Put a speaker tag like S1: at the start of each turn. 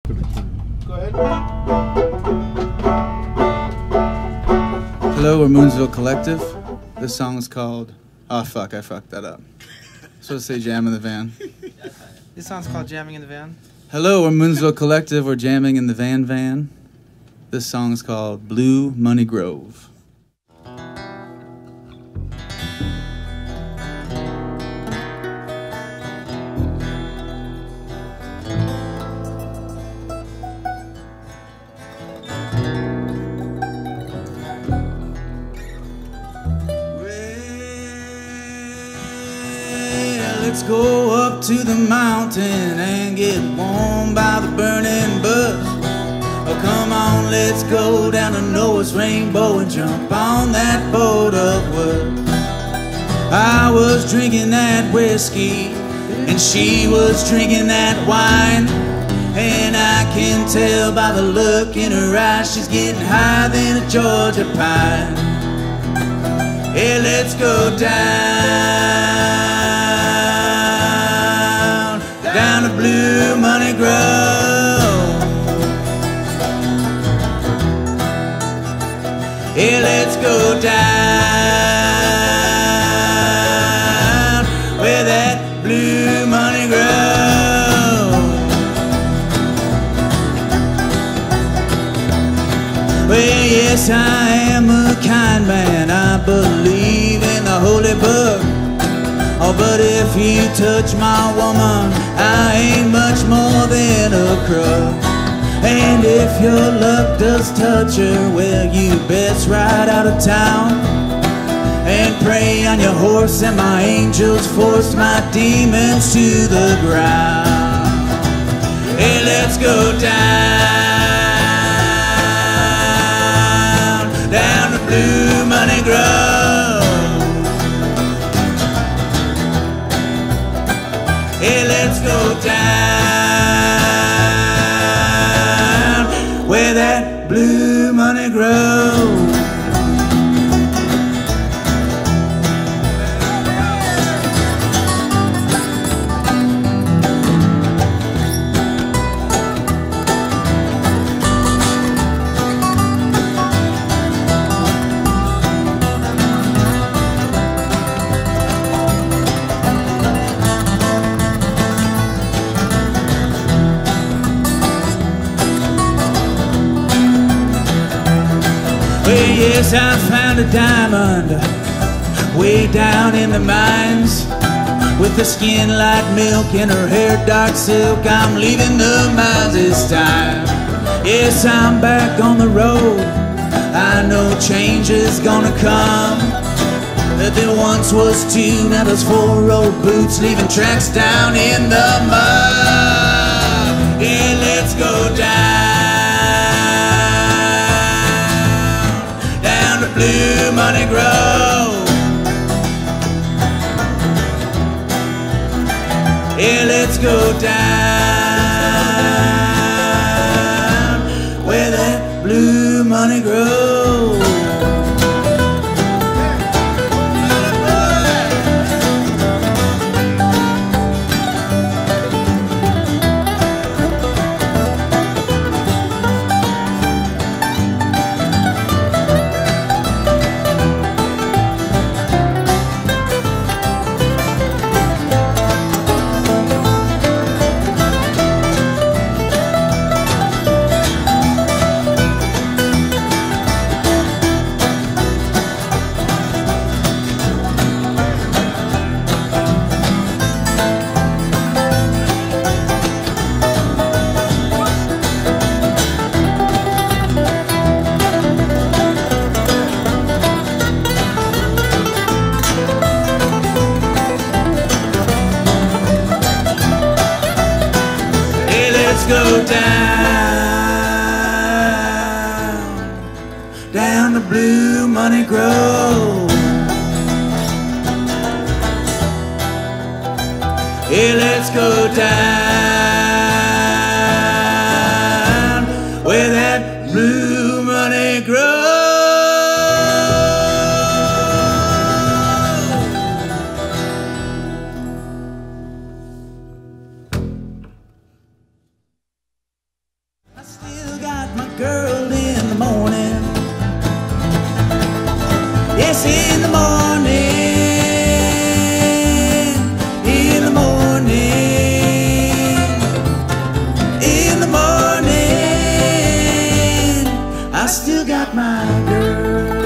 S1: Go ahead.
S2: Hello, we're Moonsville Collective. This song is called... Oh, fuck, I fucked that up. I'm supposed to say Jam in the Van.
S3: This song's called Jamming in the Van.
S2: Hello, we're Moonsville Collective. We're jamming in the van. This song is called Blue Money Grove. Let's go up to the mountain and get warm by the burning bush. Oh, come on, let's go down to Noah's Rainbow and jump on that boat of wood. I was drinking that whiskey and she was drinking that wine, and I can tell by the look in her eyes she's getting higher than a Georgia pine. Hey, let's go down to Blue Money Grove. Hey, let's go down where that blue money grows. Well, yes, I am a kind man. I believe in the holy book. Oh, but if you touch my woman, I ain't much more than a crook. And if your luck does touch her, well, you best ride out of town and pray on your horse, and my angels force my demons to the ground. Hey, let's go down to Blue Money Grove. Hey, let's go down where that blue money grows. Well, yes, I found a diamond way down in the mines, with her skin like milk and her hair dark silk. I'm leaving the mines this time. Yes, I'm back on the road. I know change is gonna come. There once was two, now there's four old boots leaving tracks down in the mud. Yeah, let's go down to Blue Money Grove. Yeah, let's go down where that blue money grows. Let's go down to Blue Money Grove. Yeah, let's go down where that blue money grows. girl in the morning. Yes, in the morning, in the morning, in the morning, I still got my girl.